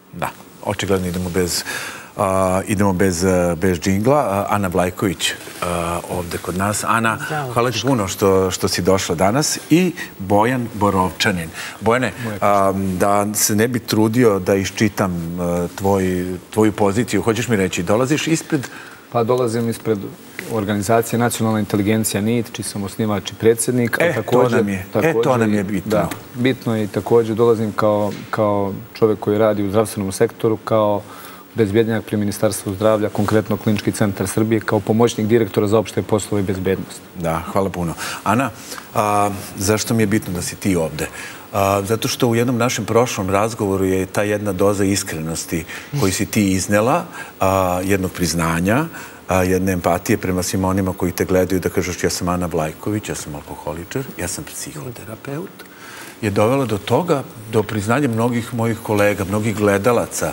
Da, očigledno idemo bez džingla. Ana Vlajković ovde kod nas. Ana, hvala ti puno što si došla danas. I Bojan Borovčanin. Bojane, da se ne bi trudio da iščitam tvoju poziciju, hoćeš mi reći, dolaziš ispred... Pa dolazim ispred organizacije Nacionalna inteligencija NIT, čiji sam osnivač i predsjednik. To nam je bitno. Da, bitno je i također dolazim kao čovjek koji radi u zdravstvenom sektoru, kao bezbjednjak pri Ministarstvu zdravlja, konkretno Klinički centar Srbije, kao pomoćnik direktora za opšte poslove i bezbednost. Da, hvala puno. Ana, zašto mi je bitno da si ti ovde? Zato što u jednom našem prošlom razgovoru je ta jedna doza iskrenosti koju si ti iznela, jednog priznanja, jedne empatije prema svima onima koji te gledaju, da kažeš ja sam Ana Vlajković, ja sam alkoholičar, ja sam psihoterapeut, je dovela do toga, do priznanja mnogih mojih kolega, mnogih gledalaca,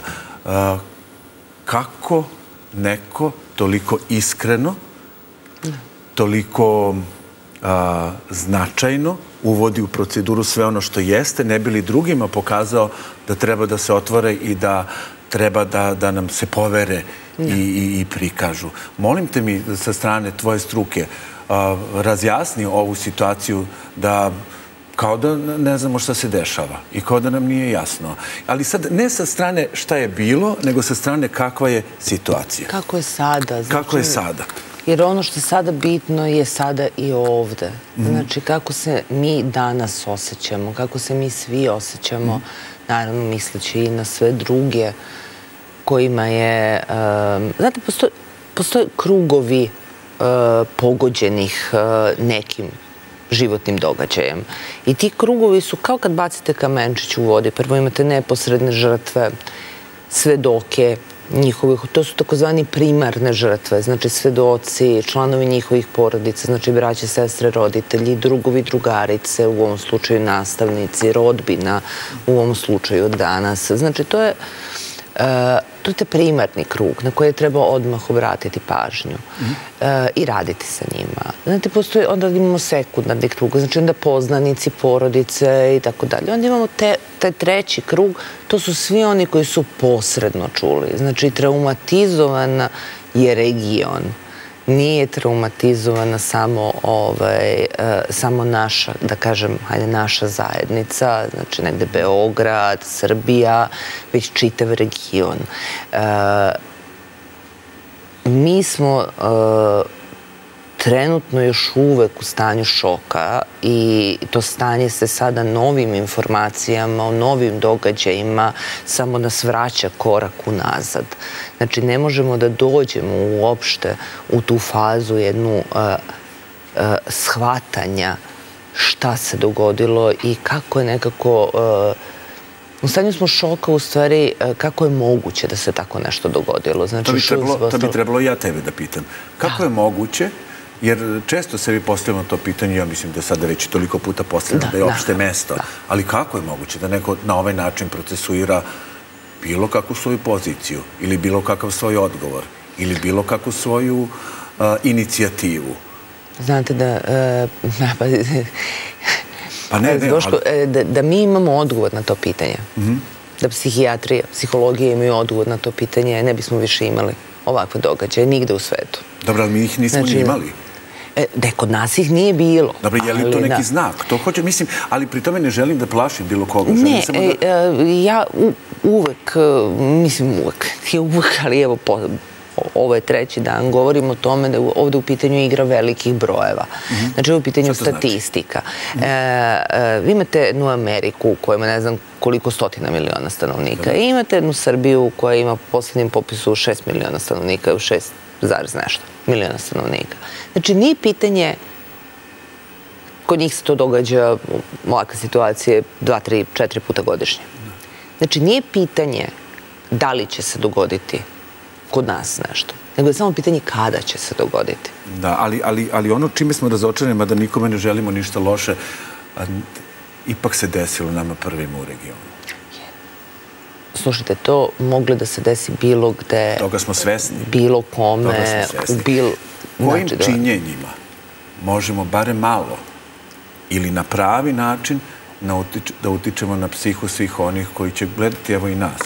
kako neko toliko iskreno, toliko značajno uvodi u proceduru sve ono što jeste, ne bi li drugima pokazao da treba da se otvore i da treba da nam se povere i prikažu. Molim te mi sa strane tvoje struke razjasni ovu situaciju da kao da ne znamo šta se dešava i kao da nam nije jasno. Ali sad ne sa strane šta je bilo, nego sa strane kakva je situacija. Kako je sada. Kako je sada. Jer ono što je sada bitno je sada i ovde. Znači, kako se mi danas osjećamo, kako se mi svi osjećamo, naravno misleći i na sve druge kojima je... Znate, postoje krugovi pogođenih nekim životnim događajem. I ti krugovi su kao kad bacite kamenčić u vodi. Prvo imate neposredne žrtve, svedoke njihovih, to su takozvani primarne žrtve, znači svedoci, članovi njihovih porodica, znači braće, sestre, roditelji, drugovi, drugarice, u ovom slučaju nastavnici, rodbina, u ovom slučaju danas. Znači, to je taj primarni krug na koji treba odmah obratiti pažnju i raditi sa njima. Znate, postoji, onda imamo sekundarni krug, znači onda poznanici, porodice i tako dalje. Onda imamo taj treći krug, to su svi oni koji su posredno čuli. Znači, traumatizovan je region. Nije traumatizovana samo naša, da kažem, hajde, naša zajednica, znači negde Beograd, Srbija, već čitav region. Mi smo trenutno još uvek u stanju šoka i to stanje se sada novim informacijama, o novim događajima samo nas vraća korak unazad. Znači, ne možemo da dođemo uopšte u tu fazu jednu shvatanja šta se dogodilo i kako je nekako... U stanju smo šoka, u stvari, kako je moguće da se tako nešto dogodilo. To bi trebalo ja tebe da pitam. Kako je moguće? Jer često sebi postavljamo to pitanje, ja mislim da sada već toliko puta postavljamo da je opšte mesto. Ali kako je moguće da neko na ovaj način procesuira bilo kakvu svoju poziciju ili bilo kakav svoj odgovor ili bilo kakvu svoju inicijativu? Znate da mi imamo odgovor na to pitanje. Da psihijatrija, psihologija imaju odgovor na to pitanje, ne bismo više imali ovakve događaje, nigde u svetu. Dobro, ali mi ih nismo ni imali. Da, kod nas ih nije bilo. Dobro, je li to neki znak? To hoće, mislim, ali pri tome ne želim da plašim bilo koga. Ne, ja uvek, mislim uvek, ali evo, ovo je treći dan, govorim o tome da je ovde u pitanju igra velikih brojeva. Znači, ovo je u pitanju statistika. Vi imate jednu Ameriku u kojoj ima ne znam koliko stotina miliona stanovnika i imate jednu Srbiju koja ima po poslednjem popisu 6 miliona stanovnika, 6 zarez nešto miliona stanovnika. Znači, nije pitanje, kod njih se to događa, ovakve situacije, 2, 3, 4 puta godišnje. Znači, nije pitanje da li će se dogoditi kod nas nešto, nego je samo pitanje kada će se dogoditi. Da, ali ono čime smo razočarani, da nikome ne želimo ništa loše, ipak se desilo nama prvima u regionu. Slušajte, to moglo da se desi bilo gde... Toga smo svesni. Bilo kome. Kojim činjenjima možemo barem malo ili na pravi način da utičemo na psihu svih onih koji će gledati, evo i nas,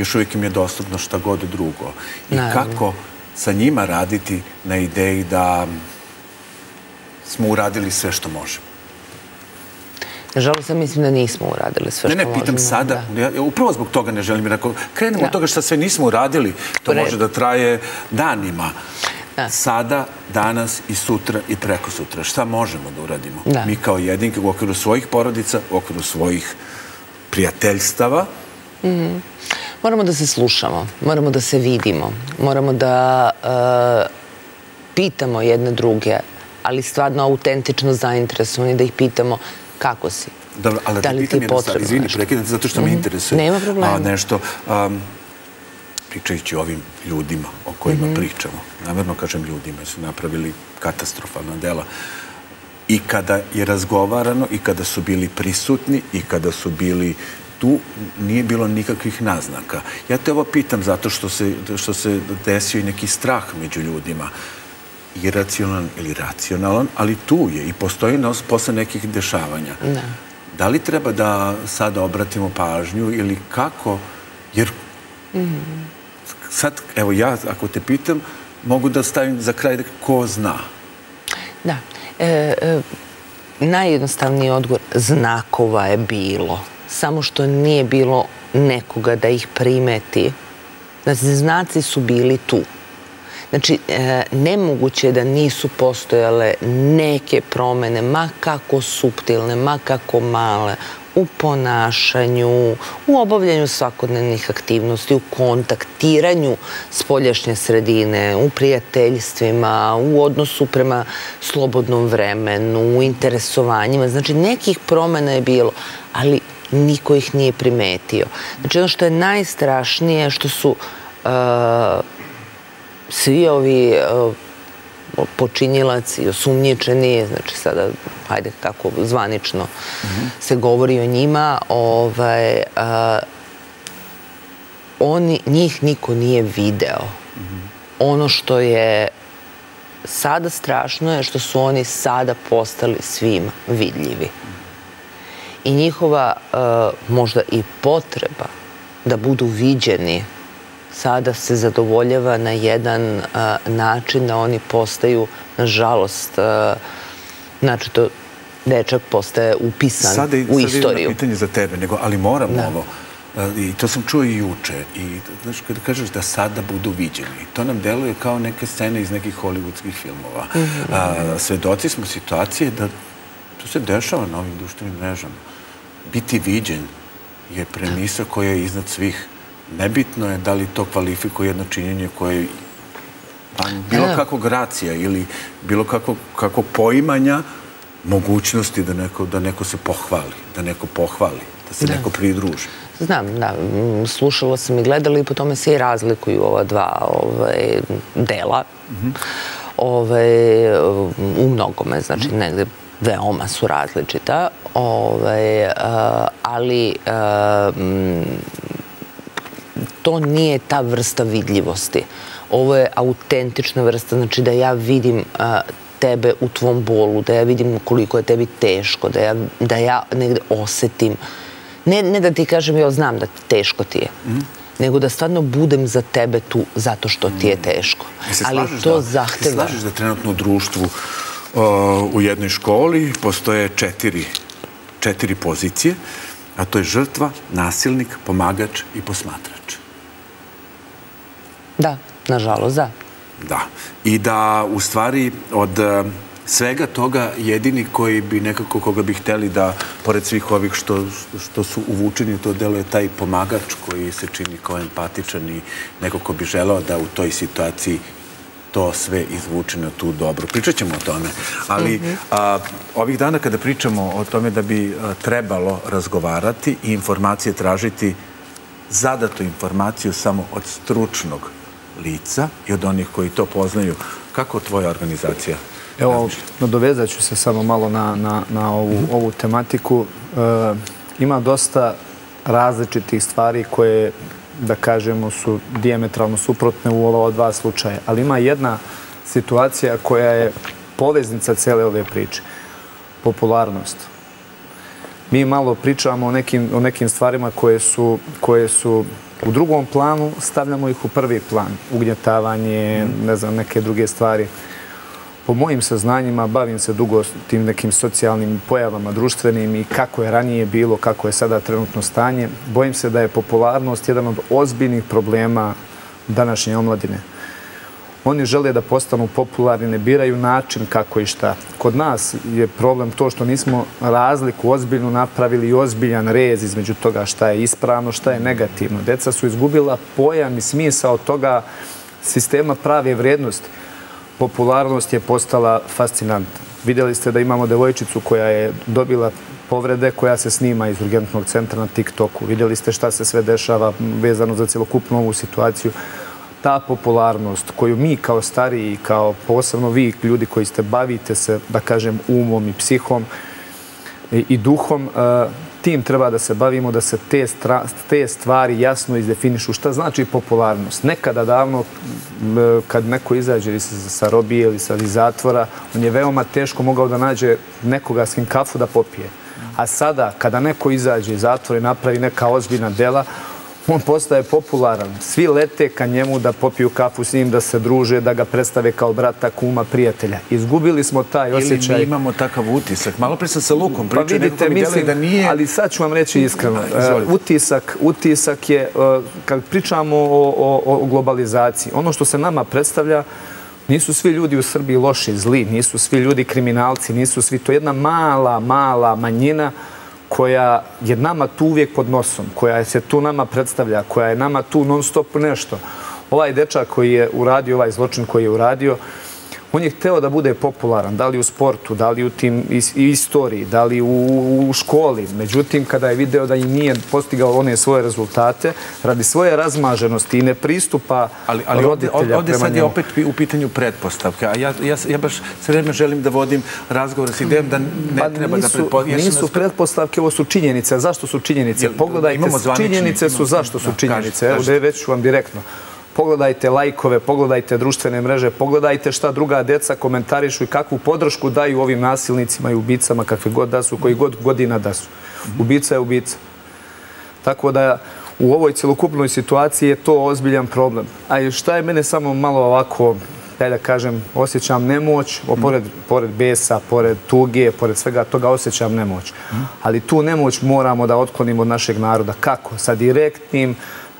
još uvijek im je dostupno šta god drugo. I kako sa njima raditi na ideji da smo uradili sve što možemo. Nažalost, ja mislim da nismo uradili sve što možemo. Ne, pitam sada. Upravo zbog toga ne želim. Ako krenemo od toga što sve nismo uradili, to može da traje danima. Sada, danas i sutra i preko sutra. Šta možemo da uradimo? Mi kao jedinke u okviru svojih porodica, u okviru svojih prijateljstava. Moramo da se slušamo, moramo da se vidimo, moramo da pitamo jedne druge, ali stvarno autentično zainteresovani, da ih pitamo kako si. Dobro, ali da li ti je potrebno? Izvini, prekidam zato što me interesuje. Nema problema. Nešto, pričajući o ovim ljudima o kojima pričamo, namjerno kažem ljudima, jer su napravili katastrofalna dela. I kada je razgovarano, i kada su bili prisutni, i kada su bili tu, nije bilo nikakvih naznaka. Ja te ovo pitam zato što se desio i neki strah među ljudima. Iracionalan ili racionalan, ali tu je i postoji posle nekih dešavanja. Da li treba da sada obratimo pažnju ili kako? Jer sad, evo ja, ako te pitam, mogu da stavim za kraj ko zna. Da. Najjednostavniji odgovor, znakova je bilo. Samo što nije bilo nekoga da ih primeti. Znači, znaci su bili tu. Znači, nemoguće je da nisu postojale neke promene, ma kako suptilne, ma kako male, u ponašanju, u obavljanju svakodnevnih aktivnosti, u kontaktiranju spoljašnje sredine, u prijateljstvima, u odnosu prema slobodnom vremenu, u interesovanjima. Znači, nekih promena je bilo, ali niko ih nije primetio. Znači, ono što je najstrašnije, što su svi ovi počinjilaci, osumnjičeni, znači sada, hajde kako zvanično se govori o njima, njih niko nije video. Ono što je sada strašno je što su oni sada postali svima vidljivi. I njihova možda i potreba da budu viđeni sada se zadovoljava na jedan način da oni postaju, nažalost, znači to dečak postaje upisan u istoriju. Sada je pitanje za tebe, ali moram ovo, i to sam čuo i juče, i znaš, kada kažeš da sada budu viđeni, to nam deluje kao neke scene iz nekih hollywoodskih filmova. Svedoci smo situacije da to se dešava na ovim društvenim mrežama. Biti viđen je premisa koja je iznad svih. Nebitno je da li to kvalifikuje jedno činjenje koje bilo kakvog racija ili bilo kakvog poimanja mogućnosti da neko se pohvali, da se neko pridruži. Znam, da. Slušala sam i gledala i po tome se i razlikuju ova dva dela. U mnogome, znači negde veoma su različita, ali to nije ta vrsta vidljivosti. Ovo je autentična vrsta, znači da ja vidim tebe u tvom bolu, da ja vidim koliko je tebi teško, da ja negde osetim. Ne da ti kažem, ja znam da teško ti je, nego da stvarno budem za tebe tu zato što ti je teško. Ali to zahteva... Se slažeš da trenutno u društvu u jednoj školi postoje 4 pozicije, a to je žrtva, nasilnik, pomagač i posmatrač. Da, nažalost, da. Da. I da, u stvari, od svega toga jedini koji bi nekako, koga bi hteli da, pored svih ovih što su uvučeni u to delo, je taj pomagač koji se čini kao empatičan i neko ko bi želeo da u toj situaciji to sve izvuče na tu dobro. Pričat ćemo o tome, ali ovih dana kada pričamo o tome da bi trebalo razgovarati i informacije tražiti, zadatu informaciju samo od stručnog lica i od onih koji to poznaju, kako tvoja organizacija? Evo, nadovezat ću se samo malo na ovu tematiku. Ima dosta različitih stvari koje, da kažemo, su dijametralno suprotne u ova dva slučaja. Ali ima jedna situacija koja je poveznica cele ove priče. Popularnost. Mi malo pričamo o nekim stvarima koje su U drugom planu stavljamo ih u prvi plan. Ugnjetavanje, ne znam, neke druge stvari. Po mojim saznanjima bavim se dugo tim nekim socijalnim pojavama društvenim i kako je ranije bilo, kako je sada trenutno stanje. Bojim se da je popularnost jedan od ozbiljnih problema današnje omladine. Oni žele da postanu popularni, ne biraju način kako i šta. Kod nas je problem to što nismo razliku ozbiljno napravili i ozbiljan rez između toga šta je ispravno, šta je negativno. Deca su izgubila pojam i smisao toga sistema prave vrednosti. Popularnost je postala fascinantna. Vidjeli ste da imamo devojčicu koja je dobila povrede, koja se snima iz urgentnog centra na TikToku. Vidjeli ste šta se sve dešava vezano za celokupnu ovu situaciju. Ta popularnost koju mi kao stariji, kao posebno vi ljudi koji ste bavite se, da kažem, umom i psihom i duhom, tim treba da se bavimo, da se te stvari jasno izdefinišu. Šta znači popularnost? Nekada davno, kad neko izađe sa robije ili sa zatvora, on je veoma teško mogao da nađe nekoga s kim kafu da popije. A sada, kada neko izađe iz zatvora i napravi neka ozbiljna dela, on postaje popularan. Svi lete ka njemu da popiju kafu s njim, da se druže, da ga predstave kao brata, kuma, prijatelja. Izgubili smo taj osjećaj. Ili mi imamo takav utisak. Malo pre sam sa Lukom pričao, pa vidite, mislim da nije... Ali sad ću vam reći iskreno. Utisak je, kad pričamo o globalizaciji, ono što se nama predstavlja, nisu svi ljudi u Srbiji loši, zli, nisu svi ljudi kriminalci, nisu svi, to je jedna mala manjina koja je nama tu uvijek pod nosom, koja se tu nama predstavlja, koja je nama tu non stop nešto. Ovaj dečak koji je uradio, ovaj zločin koji je uradio, on je hteo da bude popularan, da li u sportu, da li u tim istoriji, da li u školi. Međutim, kada je video da i nije postigao one svoje rezultate, radi svoje razmaženosti i nepristupa roditelja prema njemu. Ovdje sad je opet u pitanju pretpostavke, a ja baš sve vreme želim da vodim razgovor s idejom da ne treba da pretpostavke. Nisu pretpostavke, ovo su činjenice. Zašto su činjenice? Pogledajte, činjenice su zašto su činjenice. Evo, reći ću vam direktno. Pogledajte lajkove, pogledajte društvene mreže, pogledajte šta druga deca komentarišu i kakvu podršku daju ovim nasilnicima i ubicama, kakve god da su, koji god godina da su. Ubica je ubica. Tako da u ovoj celokupnoj situaciji je to ozbiljan problem. A šta je mene samo malo ovako, daj da kažem, osjećam nemoć, pored besa, pored tuge, pored svega toga osjećam nemoć. Ali tu nemoć moramo da otklonimo od našeg naroda. Kako? Sa direktnim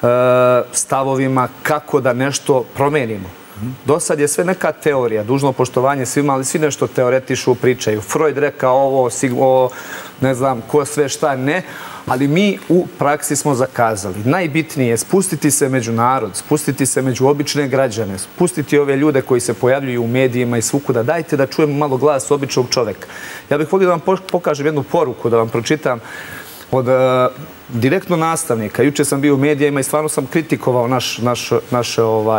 stavovima kako da nešto promenimo. Do sad je sve neka teorija, dužno poštovanje svima, ali svi nešto teoretišu, pričaju. Freud rekao ovo, ne znam ko sve šta, ne, ali mi u praksi smo zakazali. Najbitnije je spustiti se među narod, spustiti se među obične građane, spustiti ove ljude koji se pojavljuju u medijima i svukuda. Dajte da čujemo malo glas običnog čoveka. Ja bih volio da vam pokažem jednu poruku, da vam pročitam od direktno nastavnika. Juče sam bio u medijima i stvarno sam kritikovao naš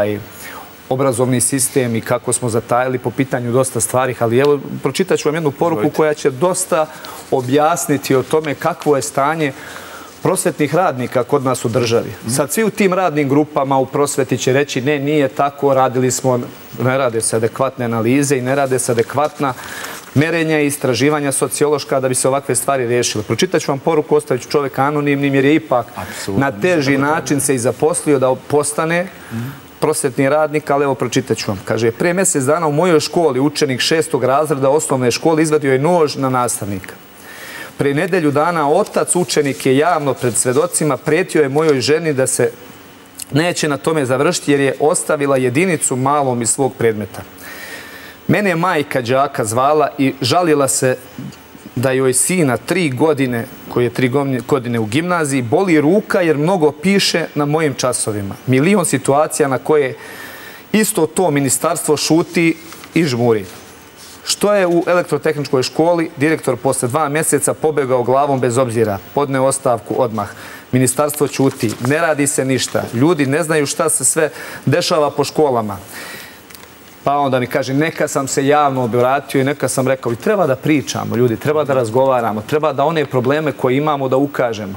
obrazovni sistem i kako smo zatajali po pitanju dosta stvari, ali evo, pročitat ću vam jednu poruku koja će dosta objasniti o tome kakvo je stanje prosvetnih radnika kod nas u državi. Sad svi u tim radnim grupama u prosveti će reći ne, nije tako, radili smo, ne rade se adekvatne analize i ne rade se adekvatna merenja i istraživanja sociološka da bi se ovakve stvari riješile. Pročitat ću vam poruku, ostavit ću čovjeka anonimnim jer je ipak na teži način se i zaposlio da postane prosvetni radnik, ali evo pročitat ću vam. Kaže, prije mjesec dana u mojoj školi učenik 6. razreda osnovne škole izvadio je nož na nastavnika. Prije nedelju dana otac učenik je javno pred svedocima pretio je mojoj ženi da se neće na tome završiti jer je ostavila jedinicu malom iz svog predmeta. Mene je majka đaka zvala i žalila se da joj sina 3 godine, koji je 3 godine u gimnaziji, boli ruka jer mnogo piše na mojim časovima. Milion situacija na koje isto to ministarstvo šuti i žmuri. Što je u elektrotehničkoj školi, direktor posle 2 mjeseca pobegao glavom bez obzira, podneo ostavku odmah. Ministarstvo ćuti, ne radi se ništa, ljudi ne znaju šta se sve dešava po školama. Pa onda mi kaže, neka sam se javno obratio i neka sam rekao, i treba da pričamo, ljudi, treba da razgovaramo, treba da one probleme koje imamo da ukažemo.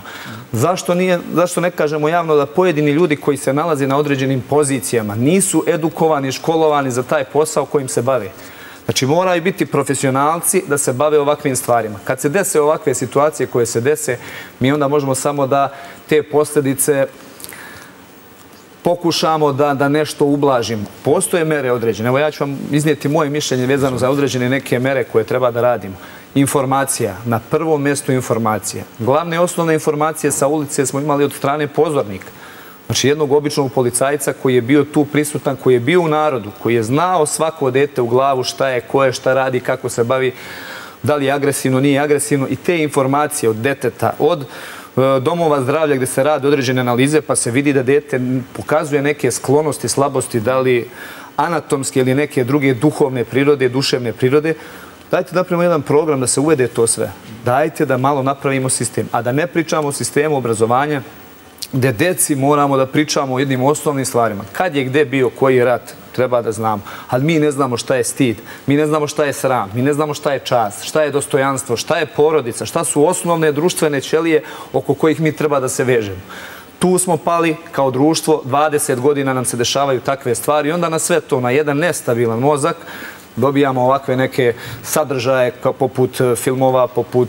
Zašto ne kažemo javno da pojedini ljudi koji se nalaze na određenim pozicijama nisu edukovani, školovani za taj posao kojim se bave? Znači, moraju biti profesionalci da se bave ovakvim stvarima. Kad se dese ovakve situacije koje se dese, mi onda možemo samo da te posljedice pokušamo da nešto ublažimo. Postoje mere određene. Evo ja ću vam iznijeti moje mišljenje vezano za određene neke mere koje treba da radimo. Informacija. Na prvom mjestu informacija. Glavne osnovne informacije sa ulice smo imali od strane pozornika. Znači jednog običnog policajca koji je bio tu prisutan, koji je bio u narodu, koji je znao svako dete u glavu šta je, ko je, šta radi, kako se bavi, da li je agresivno, nije agresivno. I te informacije od deteta, od domova zdravlja gdje se rade određene analize pa se vidi da dete pokazuje neke sklonosti, slabosti, da li anatomske ili neke druge duhovne prirode, duševne prirode. Dajte da napravimo jedan program da se uvede to sve. Dajte da malo napravimo sistem. A da ne pričamo o sistemu obrazovanja gdje deci moramo da pričamo o jednim osnovnim stvarima. Kad je gdje bio koji rat, treba da znamo. Ali mi ne znamo šta je stid, mi ne znamo šta je sram, mi ne znamo šta je čast, šta je dostojanstvo, šta je porodica, šta su osnovne društvene ćelije oko kojih mi treba da se vežemo. Tu smo pali kao društvo, 20 godina nam se dešavaju takve stvari i onda na sve to, na jedan nestabilan mozak, dobijamo ovakve neke sadržaje poput filmova, poput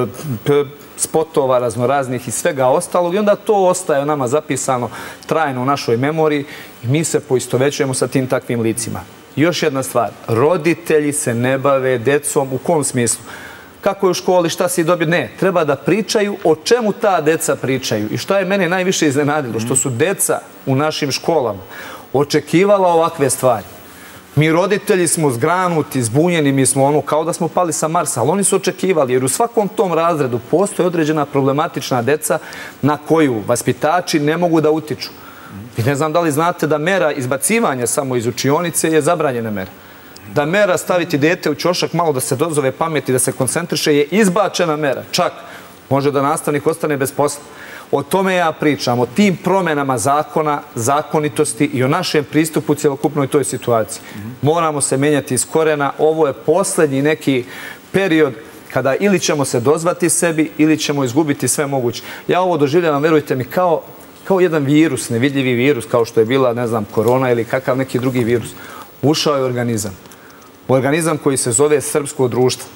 spotova raznoraznih i svega ostalog i onda to ostaje nama zapisano trajno u našoj memoriji i mi se poistovećujemo sa tim takvim licima. Još jedna stvar, roditelji se ne bave decom u kom smislu? Kako je u školi, šta si dobio? Ne, treba da pričaju o čemu ta deca pričaju. I šta je mene najviše iznenadilo? Što su deca u našim školama očekivala ovakve stvari. Mi roditelji smo zgranuti, zbunjeni, mi smo ono kao da smo pali sa Marsa, ali oni su očekivali, jer u svakom tom razredu postoje određena problematična deca na koju vaspitači ne mogu da utiču. I ne znam da li znate da mera izbacivanja samo iz učionice je zabranjena mera. Da mera staviti dete u ćošak malo da se dozove pameti, da se koncentriše je izbačena mera. Čak može da nastavnik ostane bez posla. O tome ja pričam, o tim promjenama zakona, zakonitosti i o našem pristupu cjelokupnoj toj situaciji. Moramo se menjati iz korena. Ovo je posljednji neki period kada ili ćemo se dozvati sebi ili ćemo izgubiti sve moguće. Ja ovo doživljavam, verujte mi, kao jedan virus, nevidljivi virus, kao što je bila, ne znam, korona ili kakav neki drugi virus. Ušao je organizam. Organizam koji se zove srpsko društvo.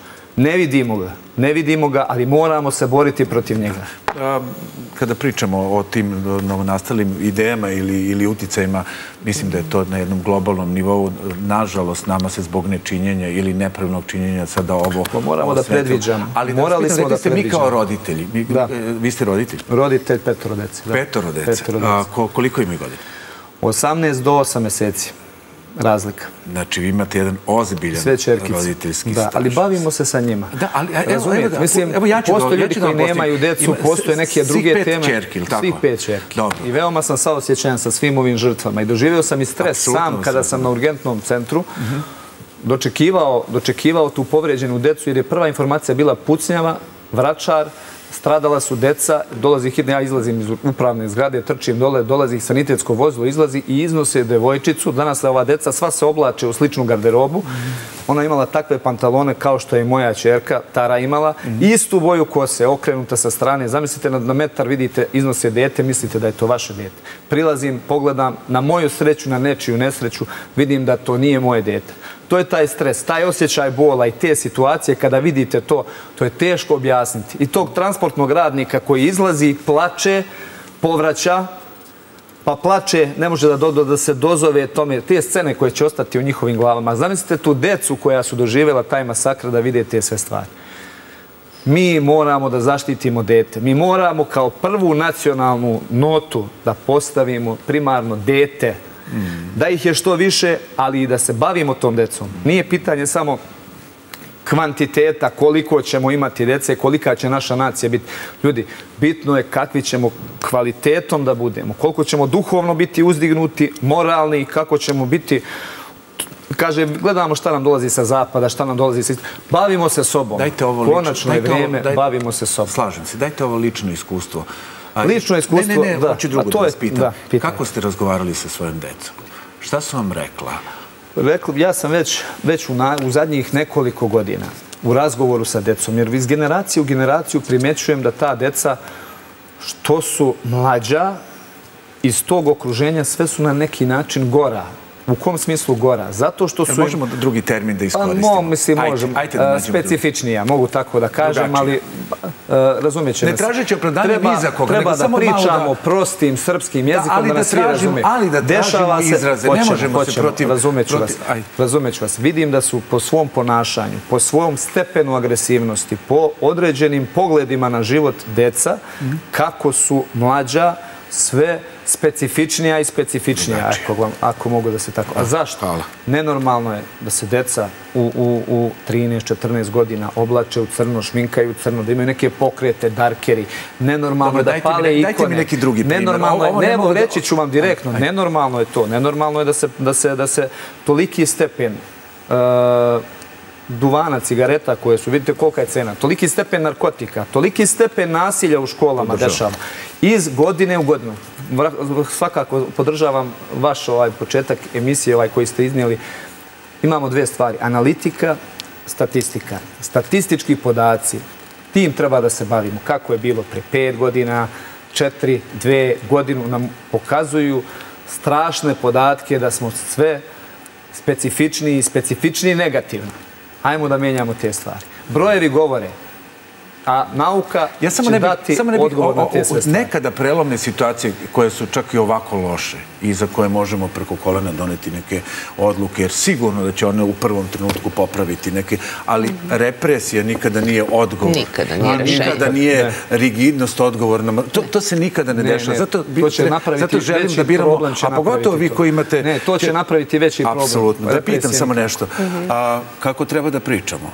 Ne vidimo ga, ali moramo se boriti protiv njega. Kada pričamo o tim novonastalim idejama ili uticajima, mislim da je to na jednom globalnom nivou. Nažalost, nama se zbog nečinjenja ili nepravilnog činjenja sada ovo... Moramo da predviđamo. Ali rekli ste mi kao roditelji. Vi ste roditelj? Roditelj 5 dece. 5 dece. Koliko imaju godina? 18 do 8 meseci. Razlika. Znači, vi imate jedan ozbiljan roditeljski staž. Ali bavimo se sa njima. Da, ali postoje ljudi koji nemaju decu, postoje neke druge teme. Svih 5 čerki. I veoma sam saosjećajan sa svim ovim žrtvama. I doživio sam i stres sam kada sam na urgentnom centru dočekivao tu povređenu decu jer je prva informacija bila pucnjava, vračar, stradala su deca, dolazi hitna, ja izlazim iz upravne zgrade, trčim dole, dolazi sanitetsko vozilo, izlazi i iznose devojčicu. Danas ova deca sva se oblače u sličnu garderobu. Ona imala takve pantalone kao što je moja čerka, Tara imala. Istu boju kose, okrenuta sa strane. Zamislite, na metar vidite, iznose dete, mislite da je to vaše dete. Prilazim, pogledam, na moju sreću, na nečiju nesreću, vidim da to nije moje dete. To je taj stres, taj osjećaj bola i te situacije kada vidite to, to je teško objasniti. I tog transportnog radnika koji izlazi, plače, povraća, pa plače, ne može da se dozove tome, te scene koje će ostati u njihovim glavama. Zamislite tu decu koja su doživjela taj masakr da vide te sve stvari. Mi moramo da zaštitimo dete. Mi moramo kao prvu nacionalnu notu da postavimo primarno dete. Da ih je što više, ali i da se bavimo tom decom. Nije pitanje samo kvantiteta, koliko ćemo imati dece, kolika će naša nacija biti. Ljudi, bitno je kakvi ćemo kvalitetom da budemo, koliko ćemo duhovno biti uzdignuti, moralni i kako ćemo biti... Kaže, gledamo šta nam dolazi sa zapada, šta nam dolazi sa... Bavimo se sobom. Konačno je vrijeme, bavimo se sobom. Slažem se. Dajte ovo lično iskustvo. Lično iskustvo, da. Hoću drugo da vas pitam. Kako ste razgovarali sa svojom decom? Šta su vam rekla? Ja sam već u zadnjih nekoliko godina u razgovoru sa decom, jer iz generacije u generaciju primećujem da ta deca, što su mlađa, iz tog okruženja sve su na neki način gora. U kom smislu gora? Zato što su... Možemo drugi termin da iskoristimo? Mislim, možemo. Specifičnija, mogu tako da kažem, ali razumjet će nas. Ne tražeći opravdanje ni za koga, treba da pričamo prostim srpskim jezikom da nas svi razume. Ali da tražimo izraze, ne možemo se protiv... Razumjet ću vas. Vidim da su po svom ponašanju, po svom stepenu agresivnosti, po određenim pogledima na život deca, kako su mlađa, sve specifičnija i specifičnija, ako mogu da se tako... A zašto? Nenormalno je da se deca u 13-14 godina oblače u crno, šminkaju u crno, da imaju neke pokrete, darkeri. Nenormalno je da pale ikone. Dajte mi neki drugi primjer. Nenormalno je, evo reći ću vam direktno, nenormalno je to. Nenormalno je da se toliki stepen duvana, cigareta koje su, vidite kolika je cena, toliki stepen narkotika, toliki stepen nasilja u školama dešava. Iz godine u godinu. Svakako podržavam vaš početak emisije koji ste iznijeli. Imamo dve stvari. Analitika, statistika. Statistički podaci. Tim treba da se bavimo. Kako je bilo pre 5 godina, 4, 2 godinu nam pokazuju strašne podatke da smo sve specifičniji negativno. Ajmo da menjamo te stvari. Brojevi govore, a nauka će dati odgovor na te sve stvari. Nekada prelomne situacije koje su čak i ovako loše i za koje možemo preko kolena doneti neke odluke, jer sigurno da će one u prvom trenutku popraviti neke, ali represija nikada nije odgovor. Nikada nije rešenje. Nikada nije rigidnost odgovorna. To se nikada ne dešava. Zato želim da biramo, a pogotovo vi koji imate... Ne, to će napraviti veći problem. Apsolutno. Da pitam samo nešto. Kako treba da pričamo?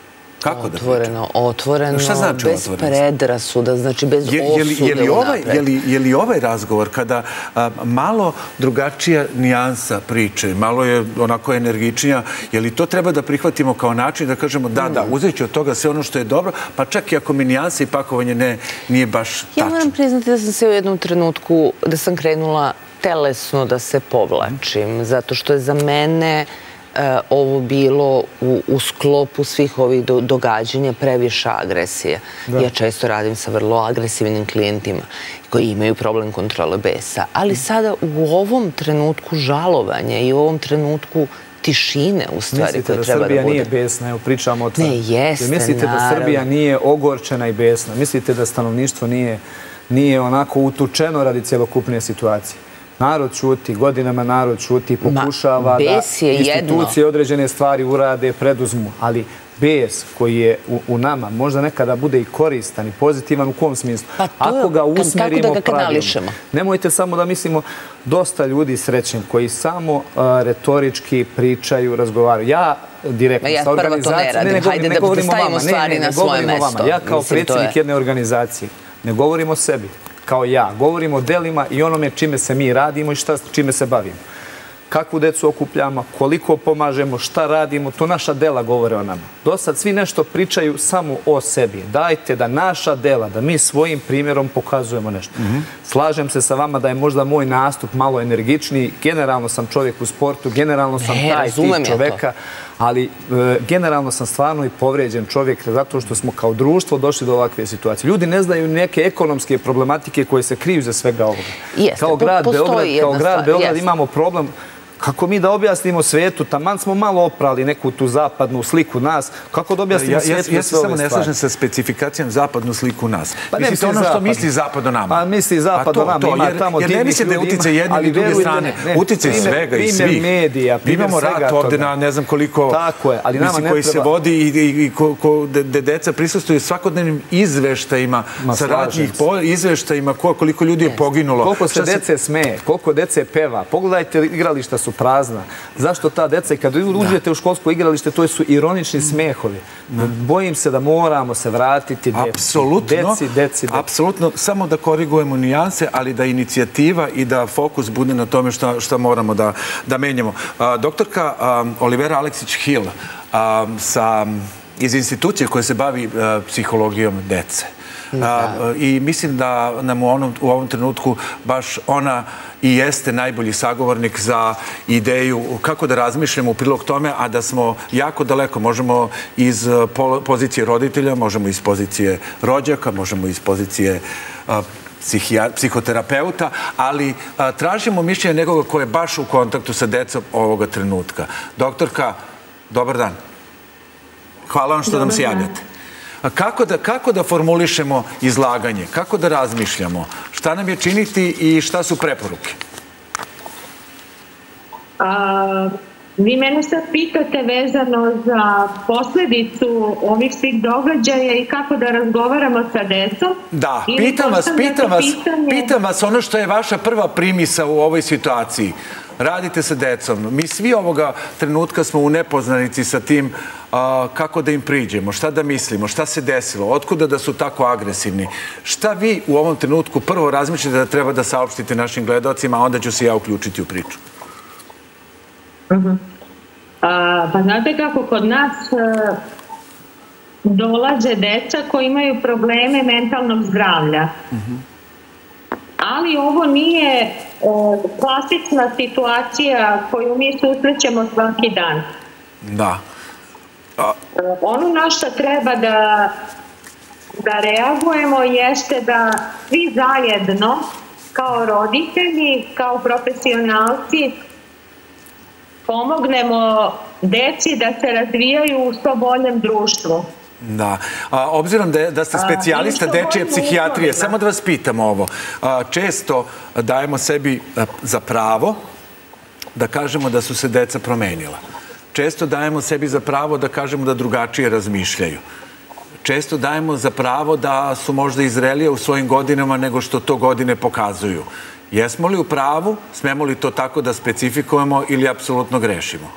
Otvoreno, bez predrasuda, znači bez osude unapred. Je li ovaj razgovor kada malo drugačija nijansa priče, malo je onako energičnija, je li to treba da prihvatimo kao način da kažemo da, uzet ću od toga sve ono što je dobro, pa čak i ako mi nijansa i pakovanje nije baš tačno? Ja moram priznati da sam se u jednom trenutku, da sam krenula telesno da se povlačim, zato što je za mene ovo bilo u sklopu svih ovih događanja previše agresije. Ja često radim sa vrlo agresivnim klijentima koji imaju problem kontrole besa. Ali sada u ovom trenutku žalovanja i u ovom trenutku tišine, u stvari, koje treba da bude. Mislite da Srbija nije besna? Evo, pričamo o tome. Ne, jeste, naravno. Mislite da Srbija nije ogorčena i besna? Mislite da stanovništvo nije onako utučeno radi cjelokupne situacije? Narod čuti, godinama narod čuti i pokušava da institucije određene stvari urade, preduzmu. Ali bes koji je u nama možda nekada bude i koristan i pozitivan u kom smislu. Ako ga usmerimo pravilno. Nemojte samo da mislimo dosta ljudi srećem koji samo retorički pričaju, razgovaraju. Ja direktno sa organizacijom... Hajde da stavimo stvari na svoje mesto. Ja kao predsjednik jedne organizacije ne govorim o sebi kao ja. Govorimo o delima i onome čime se mi radimo i čime se bavimo. Kakvu decu okupljamo, koliko pomažemo, šta radimo, to naša dela govore o nama. Dosad svi nešto pričaju samo o sebi. Dajte da naša dela, da mi svojim primjerom pokazujemo nešto. Slažem se sa vama da je možda moj nastup malo energičniji. Generalno sam čovjek u sportu, generalno sam taj tip čoveka, ali generalno sam stvarno i povrijeđen čovjek zato što smo kao društvo došli do ovakve situacije. Ljudi ne znaju neke ekonomske problematike koje se kriju za svega ovoga. Kao grad Beograd imamo problem. Kako mi da objasnimo svijetu, taman smo malo oprali neku tu zapadnu sliku nas, kako da objasnimo svijetu ja se samo ne slažem sa specifikacijom zapadnu sliku nas. Mislite ono što misli zapad o nama. Pa misli zapad o nama, ima tamo divnih ljudi. Jer ne mislite da je utjecaj jedne ili druge strane, utjecaj svega i svih. Primjer medija, primjer svega toga. Imamo rat ovdje na ne znam koliko, koji se vodi i gde deca prisustuju svakodnevnim izveštajima, sa ratnih izveštajima, koliko ljudi je poginulo. Koliko se dece smeje, koliko dece peva. Pogledajte, igrališta su prazna. Zašto ta deca, i kad uđete u školsko igralište, to su ironični smehovi. Bojim se da moramo se vratiti deci. Apsolutno, samo da korigujemo nijanse, ali da inicijativa i da fokus bude na tome šta moramo da menjamo. Doktorka Olivera Aleksić-Hill iz institucije koja se bavi psihologijom dece. I mislim da nam u ovom trenutku baš ona i jeste najbolji sagovornik za ideju kako da razmišljamo u prilog tome, a da smo jako daleko. Možemo iz pozicije roditelja, možemo iz pozicije rođaka, možemo iz pozicije psihoterapeuta, ali tražimo mišljenje nekoga ko je baš u kontaktu sa decom ovoga trenutka. Doktorka, dobar dan. Hvala vam što nam se javljate. Kako da formulišemo izlaganje? Kako da razmišljamo? Šta nam je činiti i šta su preporuke? Vi mene sad pitate vezano za posledicu ovih svih događaja i kako da razgovaramo sa decom? Da, pitam vas ono što je vaša prva primisa u ovoj situaciji. Radite sa decom. Mi svi ovoga trenutka smo u nepoznanici sa tim kako da im priđemo, šta da mislimo, šta se desilo, otkuda da su tako agresivni. Šta vi u ovom trenutku prvo razmišljate da treba da saopštite našim gledalcima, a onda ću se ja uključiti u priču? Pa znate kako kod nas dolaze deca koji imaju probleme mentalnog zdravlja. Ali ovo nije klasična situacija koju mi susrećemo svaki dan. Da. Ono na što treba da reagujemo jeste da svi zajedno, kao roditelji, kao profesionalci, pomognemo deci da se razvijaju u što boljem društvu. Da. Obzirom da ste specijalista dečije psihijatrije, samo da vas pitam ovo. Često dajemo sebi za pravo da kažemo da su se deca promenila. Često dajemo sebi za pravo da kažemo da drugačije razmišljaju. Često dajemo za pravo da su možda i zrelije u svojim godinama nego što to godine pokazuju. Jesmo li u pravu? Smemo li to tako da specifikujemo ili apsolutno grešimo?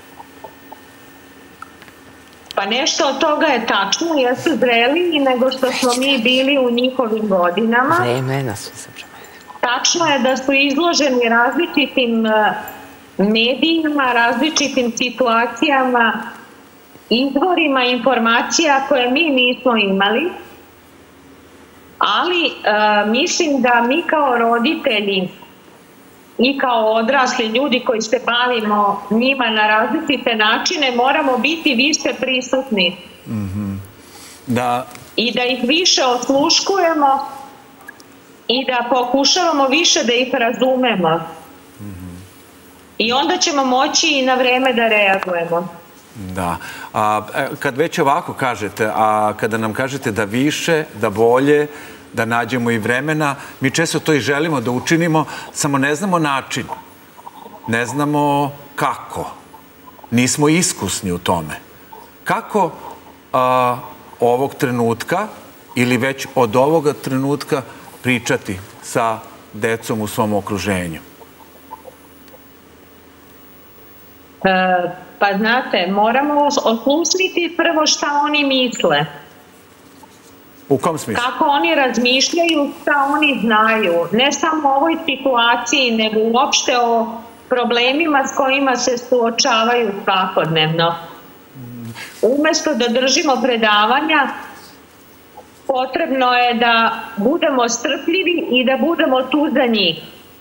Pa nešto od toga je tačno, jesu zreliji nego što smo mi bili u njihovim godinama. Vremena su se promenili. Tačno je da su izloženi različitim medijima, različitim situacijama, izvorima informacija koje mi nismo imali, ali mislim da mi kao roditelji i kao odrasli ljudi koji se bavimo njima na različite načine moramo biti više prisutni. I da ih više osluškujemo i da pokušavamo više da ih razumemo. I onda ćemo moći i na vreme da reagujemo. Da. Kad već ovako kažete, a kada nam kažete da više, da bolje, da nađemo i vremena, mi često to i želimo da učinimo, samo ne znamo način. Ne znamo kako. Nismo iskusni u tome. Kako ovog trenutka ili već od ovoga trenutka pričati sa decom u svom okruženju? Pa znate, moramo oslušiti prvo šta oni misle. U kom smislu? Kako oni razmišljaju, šta oni znaju. Ne samo o ovoj situaciji, nego uopšte o problemima s kojima se suočavaju svakodnevno. Umesto da držimo predavanja, potrebno je da budemo strpljivi i da budemo tu za njih.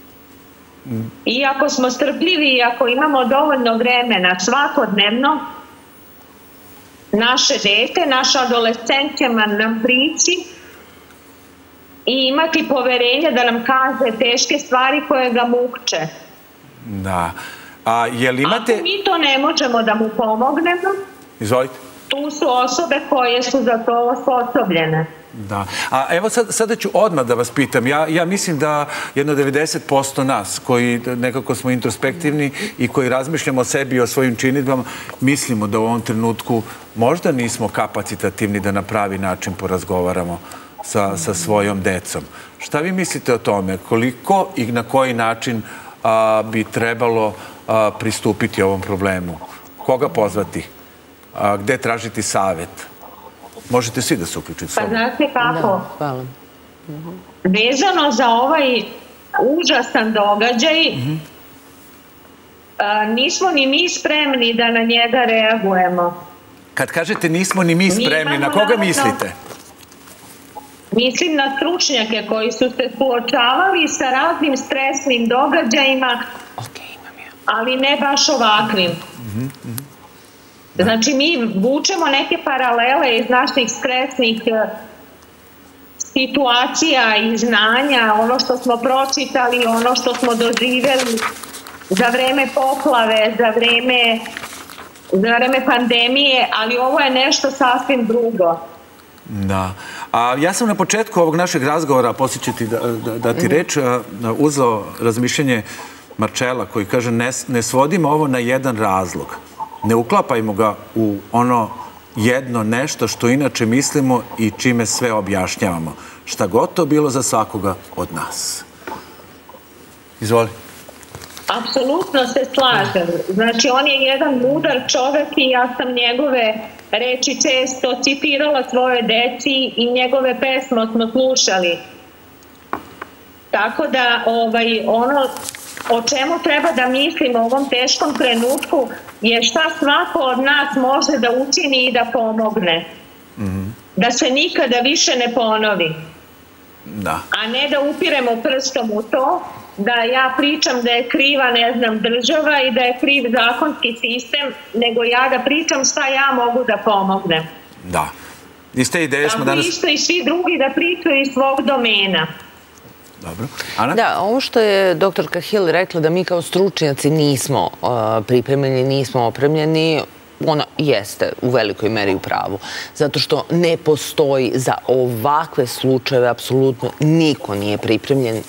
I ako smo strpljivi i ako imamo dovoljno vremena svakodnevno, naše dete, naša adolescencija nam prići i imati poverenje da nam kaže teške stvari koje ga muče. Da. Ako mi to ne možemo da mu pomognemo, izvolite. Tu su osobe koje su za to osposobljene. Da. A evo sada ću odmah da vas pitam. Ja mislim da jedno 90% nas koji nekako smo introspektivni i koji razmišljamo o sebi i o svojim činidbama, mislimo da u ovom trenutku možda nismo kapacitativni da na pravi način porazgovaramo sa svojom decom. Šta vi mislite o tome? Koliko i na koji način bi trebalo pristupiti ovom problemu? Koga pozvati? Gde tražiti savjet? Možete svi da se uključite. Pa znate kako? Vezano za ovaj užasan događaj, nismo ni mi spremni da na njega reagujemo. Kad kažete nismo ni mi spremni, na koga mislite? Mislim na stručnjake koji su se suočavali sa raznim stresnim događajima, ali ne baš ovakvim. Znači, mi vučemo neke paralele iz naših stresnih situacija i znanja, ono što smo pročitali, ono što smo doživjeli za vreme poplave, za vreme pandemije, ali ovo je nešto sasvim drugo. Da. Ja sam na početku ovog našeg razgovora, poslije ću ti dati reč, uzeo razmišljanje Marčela koji kaže ne svodimo ovo na jedan razlog. Ne uklapajmo ga u ono jedno nešto što inače mislimo i čime sve objašnjavamo. Šta god to bilo za svakoga od nas. Izvoli. Apsolutno se slažem. Znači, on je jedan mudar čovek i ja sam njegove reči često citirala svojoj deci i njegove pesme smo slušali. Tako da ono o čemu treba da mislimo u ovom teškom trenutku je šta svako od nas može da učini i da pomogne. Da se nikada više ne ponovi. Da. A ne da upiremo prstom u to, da ja pričam da je kriva, ne znam, država i da je kriv zakonski sistem, nego ja da pričam šta ja mogu da pomognem. Da. Iz te ideje smo danas... Tako isto i svi drugi da pričaju iz svog domena. Dobro. Ana? Da, ovo što je doktorka Hill rekla da mi kao stručnjaci nismo pripremljeni, nismo opremljeni, ona jeste u velikoj meri u pravu. Zato što ne postoji za ovakve slučajeve apsolutno niko nije pripremljen,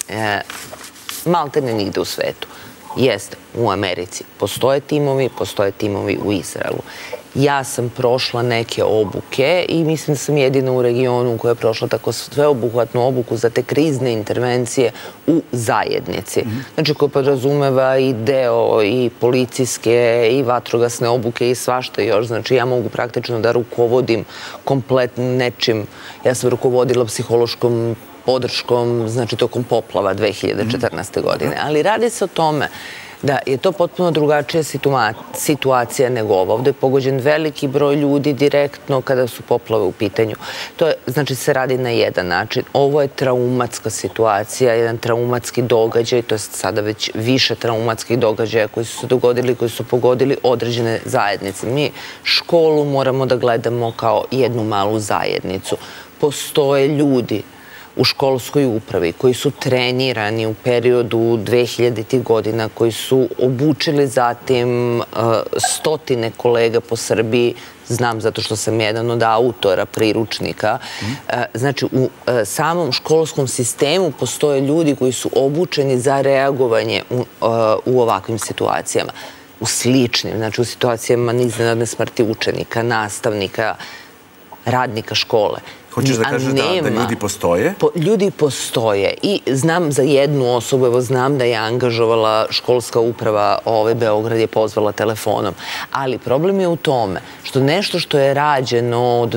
maltene nigde u svetu. Jeste, u Americi postoje timovi u Izraelu. Ja sam prošla neke obuke i mislim da sam jedina u regionu koja je prošla tako sveobuhvatnu obuku za te krizne intervencije u zajednici. Znači, koja podrazumeva i deo i policijske i vatrogasne obuke i svašta još. Znači, ja mogu praktično da rukovodim kompletno nečim. Ja sam rukovodila psihološkom podrškom, znači tokom poplava 2014. godine. Ali radi se o tome da je to potpuno drugačija situacija nego ovo. Ovdje je pogođen veliki broj ljudi direktno kada su poplave u pitanju. To je, znači, se radi na jedan način. Ovo je traumatska situacija, jedan traumatski događaj, to je sada već više traumatskih događaja koji su se dogodili, koji su pogodili određene zajednice. Mi školu moramo da gledamo kao jednu malu zajednicu. Postoje ljudi u školskoj upravi koji su trenirani u periodu 2000. godina, koji su obučili zatim stotine kolega po Srbiji, znam zato što sam jedan od autora priručnika. Znači, u samom školskom sistemu postoje ljudi koji su obučeni za reagovanje u ovakvim situacijama. U sličnim, znači u situacijama iznenadne smrti učenika, nastavnika, radnika škole. Hoćeš da kažeš da ljudi postoje? Ljudi postoje i znam za jednu osobu, evo znam da je angažovala školska uprava Beograd je pozvala telefonom, ali problem je u tome što nešto što je rađeno od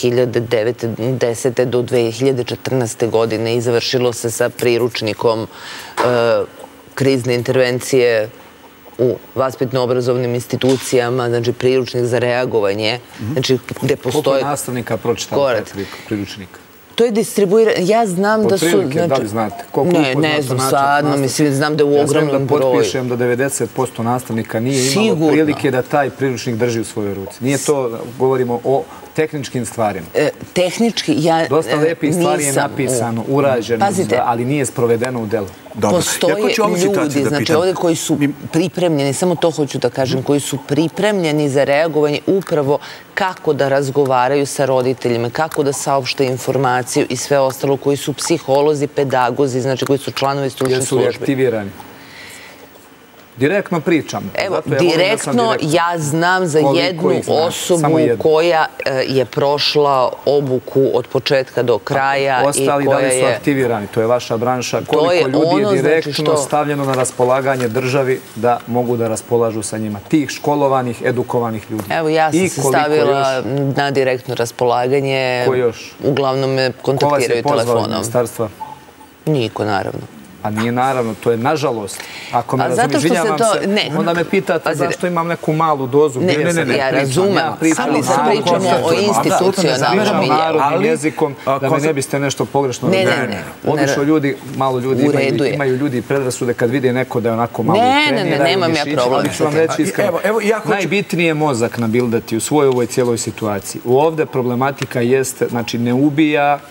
2010. do 2014. godine i završilo se sa priručnikom krizne intervencije u vaspitno-obrazovnim institucijama, znači priručnik za reagovanje, znači gde postoje... Koliko nastavnika pročitao taj priručnik? To je distribuirano, ja znam da su... Otprilike, da li znate? Ne znam sadno, mislim, znam da je u ogromnom broju. Ja znam da potpišem da 90% nastavnika nije imalo prilike da taj priručnik drži u svojoj ruci. Nije to, govorimo o tehničkim stvarima. Tehnički, ja nisam... Dosta lepih stvari je napisano, urađeno, ali nije sprovedeno u delu. Postoje ljudi, znači ovdje koji su pripremljeni, samo to hoću da kažem, koji su pripremljeni za reagovanje upravo kako da razgovaraju sa roditeljima, kako da saopšte informaciju i sve ostalo, koji su psiholozi, pedagozi, znači koji su članovi stručne službe. Jesu li aktivirani? Direktno pričam. Evo, direktno ja znam za jednu osobu koja je prošla obuku od početka do kraja. Ostali da li su aktivirani? To je vaša branša. Koliko ljudi je direktno stavljeno na raspolaganje državi da mogu da raspolažu sa njima? Tih školovanih, edukovanih ljudi. Evo, ja sam se stavila na direktno raspolaganje. Ko još? Uglavnom me kontaktiraju telefonom. Ko vas je pozvao iz ministarstva? Niko, naravno. A nije naravno, to je nažalost. Ako me razumije, izvinjavam se, onda me pitate zašto imam neku malu dozu. Ne, ja razumem, ali sad pričamo o institucionalnom narodnim jezikom, da me ne biste nešto pogrešno razumeli. Obično ljudi, malo ljudi imaju ljudi predrasude kad vide neko da je onako malo trenira. Ne, nemam ja problem. Ali ću vam reći iskreno, najbitnije je mozak nabildati u svojoj ovoj cijeloj situaciji. Ovdje problematika jeste, znači ne ubija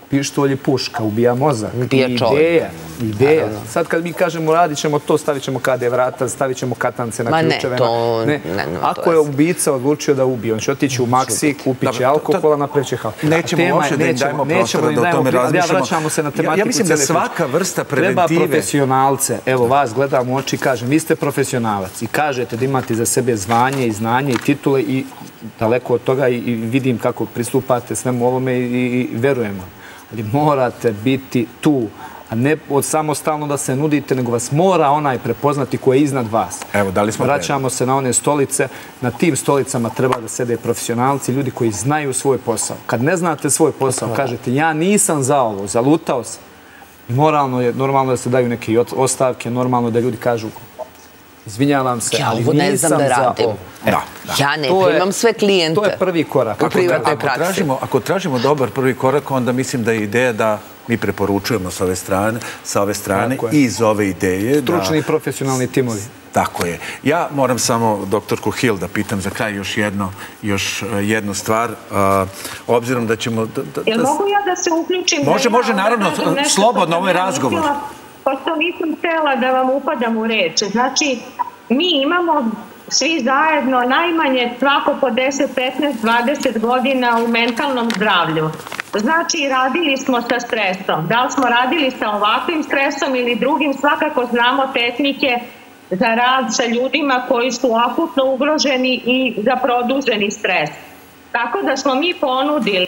pištolj i puška, ubija mozak. Ubija čovjek. Ideja. Sad kad mi kažemo radit ćemo to, stavit ćemo KD vrata, stavit ćemo katance na ključeve. Ako je ubica odlučio da ubije, on će otići u Maxi, kupit će alkohola, napravit će haos. Nećemo uopšte da im dajemo prostora da o tome razmišljamo. Vraćamo se na tematiku. Ja mislim da svaka vrsta preventive... Treba profesionalce. Evo, vas gledam u oči i kažem, vi ste profesionalac i kažete da imate za sebe zvanje i znanje i titule i daleko od toga i vidim kako pristupate svemu ovome i verujemo. Ali morate biti tu, a ne samostalno da se nudite, nego vas mora onaj prepoznati koji je iznad vas. Evo, da li smo vraćamo se na one stolice. Na tim stolicama treba da sede profesionalci, ljudi koji znaju svoj posao. Kad ne znate svoj posao, kažete ja nisam za ovo, zalutao sam. Normalno da se daju neke ostavke, normalno da ljudi kažu izvinjavam se, ali nisam za ovo. Ja ne primam sve klijente. To je prvi korak. Ako tražimo dobar prvi korak, onda mislim da je ideja da mi preporučujemo sa ove strane i iz ove ideje. Stručni i profesionalni timovi. Tako je. Ja moram samo doktorku Hill da pitam za kraj još jednu stvar. Obzirom da ćemo... Jel mogu ja da se uključim? Može, naravno, slobodno, ovo je razgovor. Pošto nisam htjela da vam upadam u reč. Znači, mi imamo svi zajedno najmanje svako po 10, 15, 20 godina u mentalnom zdravlju. Znači, radili smo sa stresom. Da li smo radili sa ovakvim stresom ili drugim, svakako znamo tehnike za rad sa ljudima koji su akutno ugroženi i za produženi stres. Tako da smo mi ponudili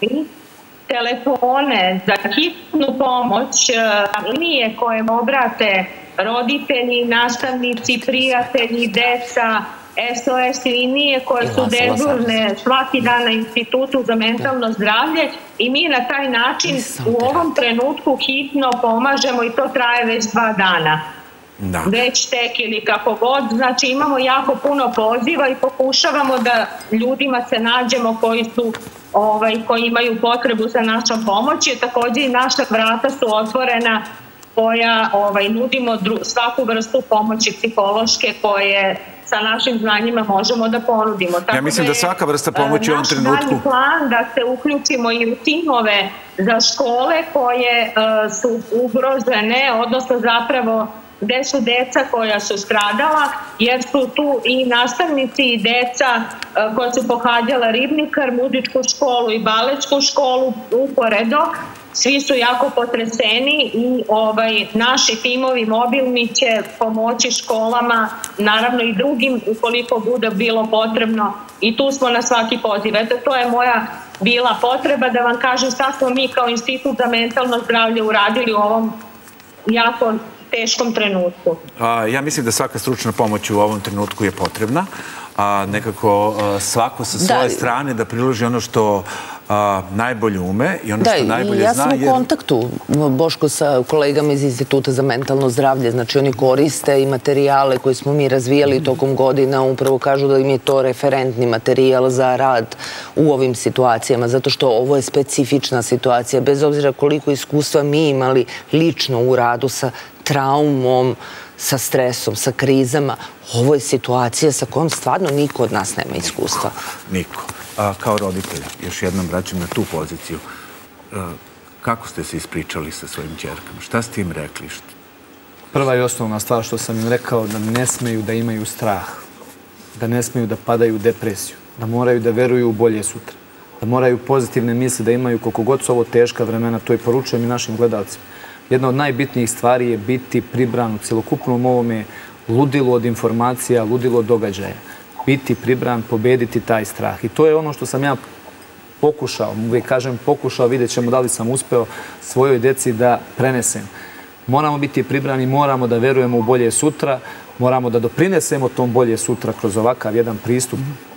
telefone za hitnu pomoć, linije koje obrate roditelji, nastavnici, prijatelji, deca, SOS linije koje su dežurne svaki dan na Institutu za mentalno zdravlje i mi na taj način u ovom trenutku hitno pomažemo i to traje već 2 dana. Već tek ili kako god. Znači imamo jako puno poziva i pokušavamo da ljudima se nađemo koji imaju potrebu za našom pomoći. Također i naša vrata su otvorena koja nudimo svaku vrstu pomoći psihološke koje sa našim znanjima možemo da ponudimo. Ja mislim da svaka vrsta pomoći u ovom trenutku... Naš dalji plan da se uključimo i u timove za škole koje su ugrožene, odnosno zapravo gde su deca koja su stradala, jer su tu i nastavnici i deca koja su pohađala ribnikar, muzičku školu i baletsku školu uporedo. Svi su jako potreseni i naši timovi mobilni će pomoći školama, naravno i drugim ukoliko bude bilo potrebno i tu smo na svaki poziv. Eto, to je moja bila potreba da vam kažem šta smo mi kao Institut za mentalno zdravlje uradili u ovom jako teškom trenutku. Ja mislim da svaka stručna pomoć u ovom trenutku je potrebna. Nekako svako sa svoje strane da priloži ono što najbolje ume i ono što najbolje zna. Ja sam u kontaktu, Boško, sa kolegama iz Instituta za mentalno zdravlje. Znači, oni koriste i materijale koje smo mi razvijali tokom godina. Upravo kažu da im je to referentni materijal za rad u ovim situacijama, zato što ovo je specifična situacija. Bez obzira koliko iskustva mi imali lično u radu sa traumom, sa stresom, sa krizama, ovo je situacija sa kojom stvarno niko od nas nema iskustva. Niko. Kao roditelj, još jednom vraćam na tu poziciju, kako ste se ispričali sa svojim ćerkama? Šta ste im rekli? Prva i osnovna stvar što sam im rekao, da ne smeju da imaju strah, da ne smeju da padaju u depresiju, da moraju da veruju u bolje sutra, da moraju pozitivne misli, da imaju koliko god su ovo teška vremena, to i poručujem i našim gledalcima. Jedna od najbitnijih stvari je biti pribran u celokupnom ovome ludilu od informacija, ludilu od događaja. Biti pribran, pobediti taj strah. I to je ono što sam ja pokušao, uvijek kažem pokušao, vidjet ćemo da li sam uspeo svojoj deci da prenesem. Moramo biti pribrani, moramo da verujemo u bolje sutra, moramo da doprinesemo tom bolje sutra kroz ovakav jedan pristup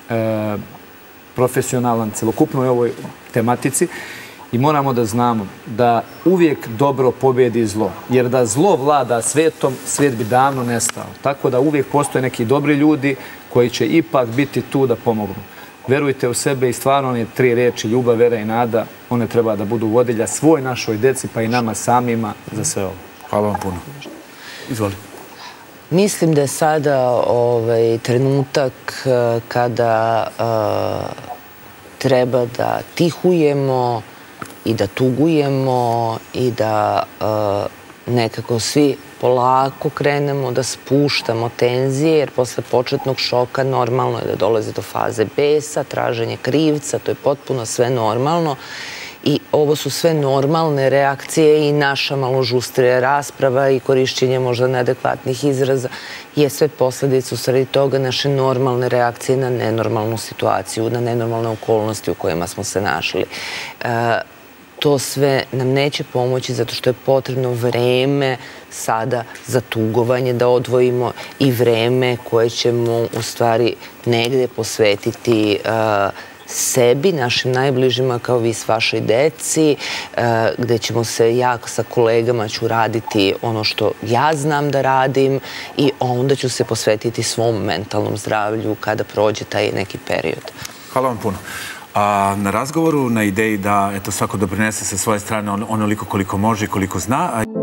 profesionalan, celokupnoj ovoj tematici. I moramo da znamo da uvijek dobro pobjedi zlo. Jer da zlo vlada svijetom, svijet bi davno nestao. Tako da uvijek postoje neki dobri ljudi koji će ipak biti tu da pomognu. Verujte u sebe i stvarno one 3 riječi, ljubav, vera i nada, one treba da budu vodilja svoj našoj deci pa i nama samima za sve ovo. Hvala vam puno. Izvoli. Mislim da je sada trenutak kada treba da tihujemo i da tugujemo i da nekako svi polako krenemo da spuštamo tenzije, jer posle početnog šoka normalno je da dolazi do faze besa, traženje krivca, to je potpuno sve normalno. I ovo su sve normalne reakcije i naša malo žustrija rasprava i korišćenje možda neadekvatnih izraza je sve posledica u stvari toga naše normalne reakcije na nenormalnu situaciju, na nenormalne okolnosti u kojima smo se našli. To sve nam neće pomoći zato što je potrebno vreme sada za tugovanje da odvojimo i vreme koje ćemo u stvari negde posvetiti sebi, našim najbližima kao vi s vašoj deci, gde ćemo se, ja sa kolegama ću raditi ono što ja znam da radim i onda ću se posvetiti svom mentalnom zdravlju kada prođe taj neki period. Hvala vam puno. Na razgovoru, na ideji da svako doprinese sa svoje strane onoliko koliko može i koliko zna.